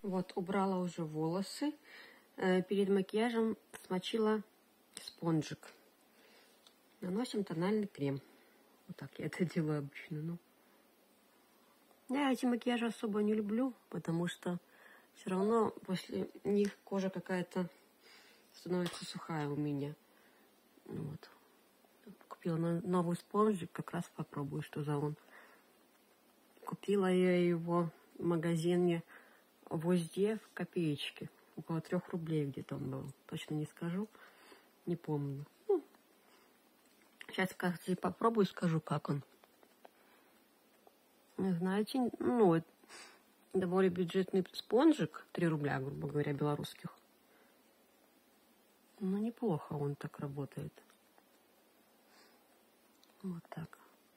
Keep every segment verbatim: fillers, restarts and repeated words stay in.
Вот, убрала уже волосы. Перед макияжем смочила спонжик. Наносим тональный крем. Вот так я это делаю обычно. Ну. Я эти макияжи особо не люблю, потому что все равно после них кожа какая-то становится сухая у меня. Вот. Купила новый спонжик, как раз попробую, что за он. Купила я его в магазине в узде в копеечке. Около трех рублей где-то он был. Точно не скажу. Не помню. Ну, сейчас, кстати, попробую и скажу, как он. Знаете, ну, это довольно бюджетный спонжик. три рубля, грубо говоря, белорусских. Ну, неплохо он так работает. Вот так.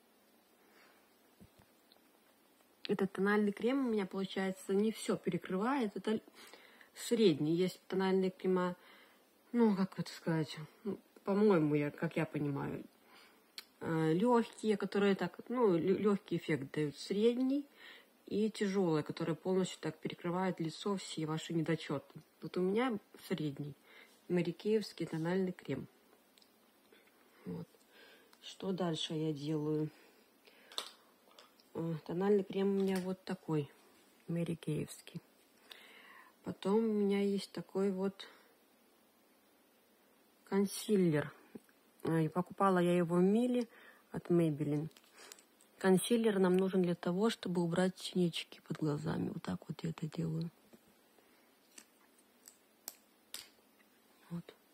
Этот тональный крем у меня, получается, не все перекрывает. Это средний. Есть тональные крема, ну, как это сказать, ну, по-моему, я, как я понимаю, легкие, которые так, ну, легкий эффект дают. Средний и тяжелые, которые полностью так перекрывают лицо, все ваши недочеты. Вот у меня средний. Марикеевский тональный крем. Вот. Что дальше я делаю? Тональный крем у меня вот такой, марикеевский. Потом у меня есть такой вот консилер. И покупала я его в Миле от Maybelline. Консилер нам нужен для того, чтобы убрать синячки под глазами. Вот так вот я это делаю. Вот.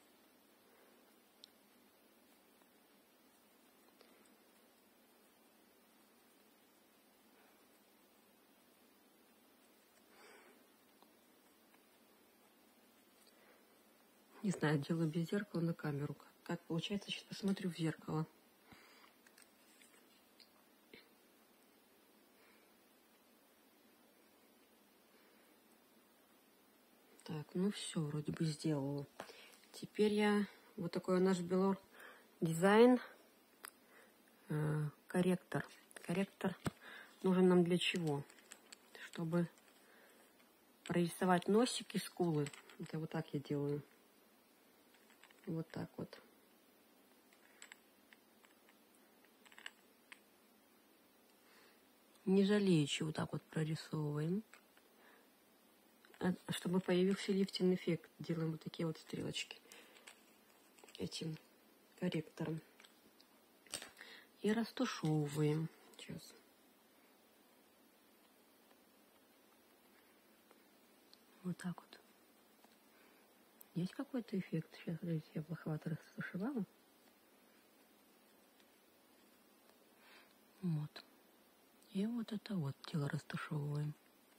Не знаю, делаю без зеркала на камеру. Как получается, сейчас посмотрю в зеркало. Так, ну все, вроде бы сделала. Теперь я вот такой наш Белор дизайн э, корректор. Корректор нужен нам для чего? Чтобы прорисовать носик и скулы. Это вот так я делаю. Вот так вот. Не жалеючи вот так вот прорисовываем. А чтобы появился лифтинг эффект, делаем вот такие вот стрелочки этим корректором. И растушевываем. Сейчас. Вот так вот. Есть какой-то эффект? Сейчас, смотрите, я плоховато растушевала. Вот. И вот это вот дело растушевываем.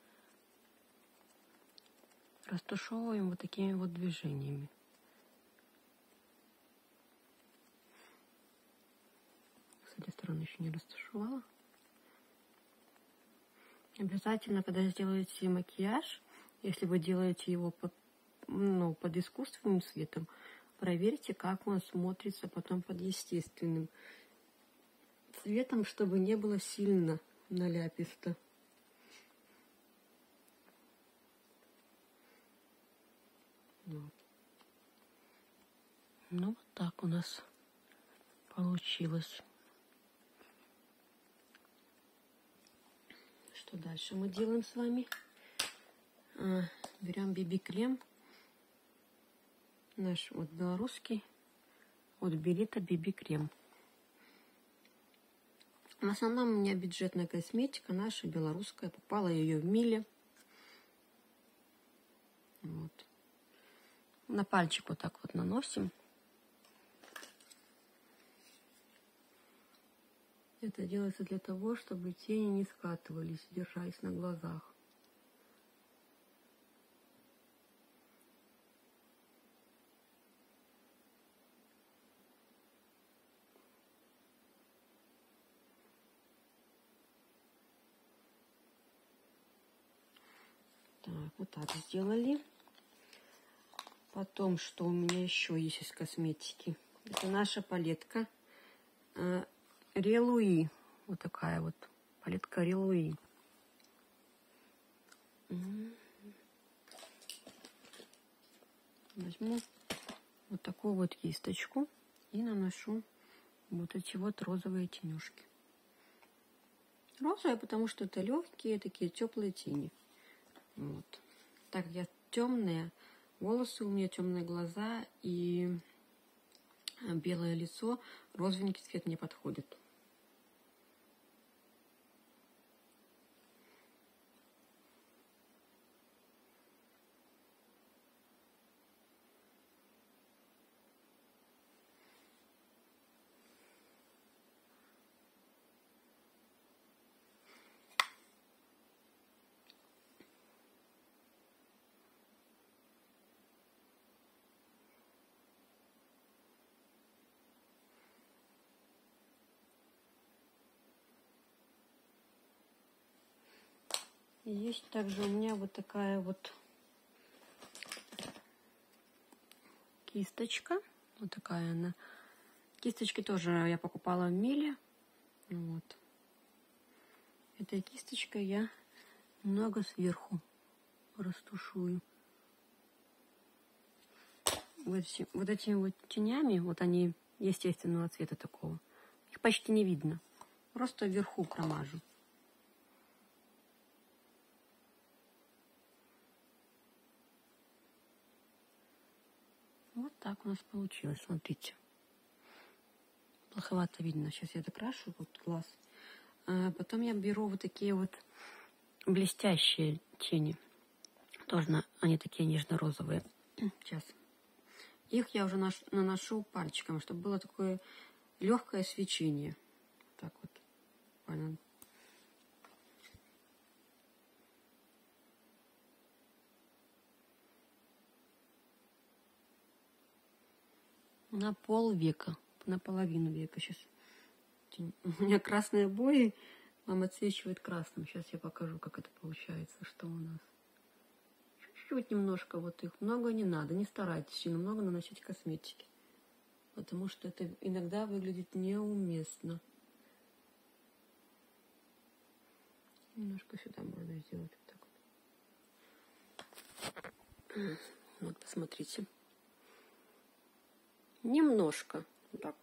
Растушевываем вот такими вот движениями. С этой стороны еще не растушевала. Обязательно, когда сделаете макияж, если вы делаете его под, ну, под искусственным светом, проверьте, как он смотрится потом под естественным цветом, чтобы не было сильно наляписто. Вот. Ну, вот так у нас получилось. Что дальше мы делаем с вами? А, берем би би-крем. Наш вот белорусский. Вот Белита би би-крем. В основном у меня бюджетная косметика, наша белорусская. Попала ее в Миле. Вот. На пальчик вот так вот наносим. Это делается для того, чтобы тени не скатывались, держались на глазах. Так, вот так сделали. Потом, что у меня еще есть из косметики? Это наша палетка Релуи. Вот такая вот палетка Релуи. возьму вот такую вот кисточку и наношу вот эти вот розовые тенюшки. Розовые, потому что это легкие, такие теплые тени. Вот. Так, я темная, волосы у меня темные глаза и белое лицо, розовенький цвет не подходит. Есть также у меня вот такая вот кисточка. Вот такая она. Кисточки тоже я покупала в Миле. Вот. Этой кисточкой я немного сверху растушую. Вот, эти, вот этими вот тенями, вот они естественного цвета такого. Их почти не видно. Просто вверху кромажу. Вот так у нас получилось, смотрите. Плоховато видно. Сейчас я докрашу вот глаз. А потом я беру вот такие вот блестящие тени. Тоже они такие нежно-розовые. Сейчас. Их я уже наношу пальчиком, чтобы было такое легкое свечение. Так вот. Понятно. На пол века, на половину века сейчас. У меня красные обои, мама отсвечивает красным. Сейчас я покажу, как это получается, что у нас. Чуть-чуть немножко вот их, много не надо, не старайтесь сильно много наносить косметики. Потому что это иногда выглядит неуместно. Немножко сюда можно сделать вот так вот. Вот, посмотрите. Немножко. Вот так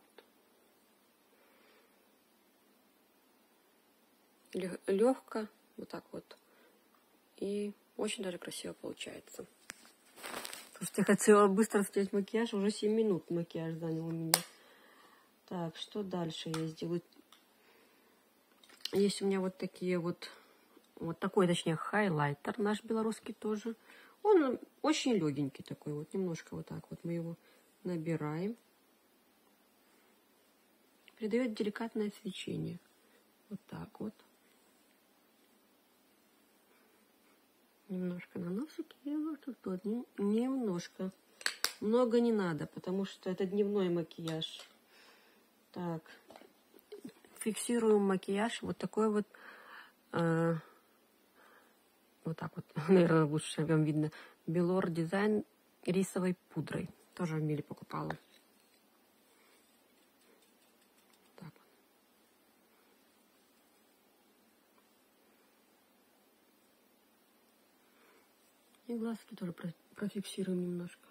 вот. Легко. Вот так вот. И очень даже красиво получается. Просто я хотела быстро снять макияж. Уже семь минут макияж занял у меня. Так, что дальше я сделаю? Есть у меня вот такие вот... Вот такой, точнее, хайлайтер наш белорусский тоже. Он очень легенький такой. Вот немножко вот так вот мы его набираем. Придает деликатное свечение. Вот так вот. Немножко на носик и вот тут вот. Немножко. Много не надо, потому что это дневной макияж. Так. Фиксируем макияж. Вот такой вот. Э, вот так вот. Наверное, лучше вам видно. Белор Дизайн рисовой пудрой. Тоже в Миле покупала. Так. И глазки тоже профиксируем немножко.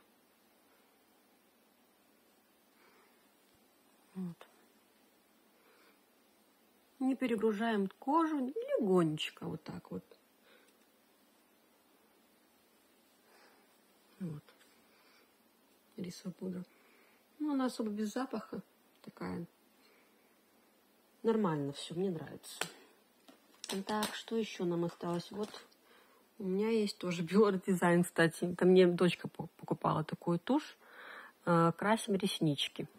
Вот. Не перегружаем кожу, легонечко вот так вот. Вот. Рисовая пудра. Ну, она особо без запаха. Такая. Нормально все, мне нравится. Так, что еще нам осталось? Вот у меня есть тоже Белор Дизайн, кстати. Это мне дочка покупала такую тушь. Красим реснички.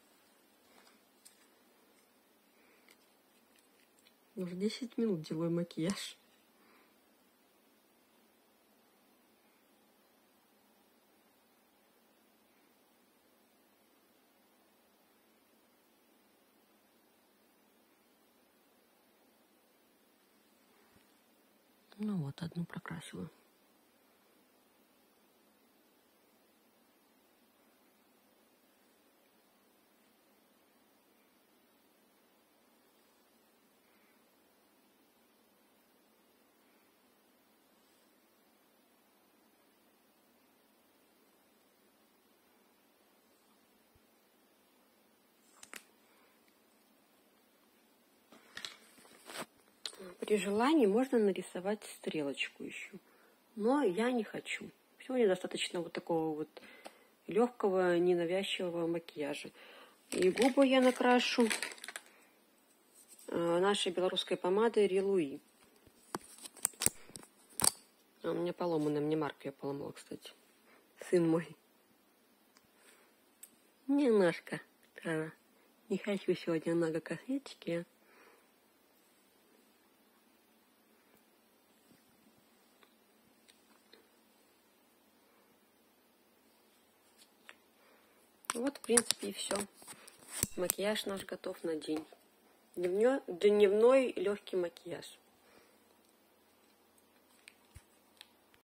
Уже десять минут делаю макияж. Ну вот, одну прокрасила. При желании можно нарисовать стрелочку еще, но я не хочу. Сегодня достаточно вот такого вот легкого, ненавязчивого макияжа. И губы я накрашу нашей белорусской помадой Релуи. А у меня поломана, мне Марк ее поломал, кстати. Сын мой. Немножко. Да. Не хочу сегодня много косметики. Вот, в принципе, и все. Макияж наш готов на день. Дневной, дневной легкий макияж.